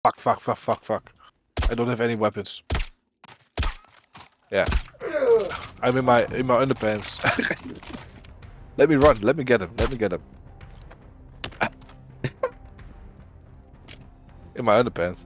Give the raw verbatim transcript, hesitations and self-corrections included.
Fuck, fuck, fuck, fuck, fuck. I don't have any weapons. Yeah. I'm in my in my underpants. Let me run. Let me get him. Let me get him. In my underpants.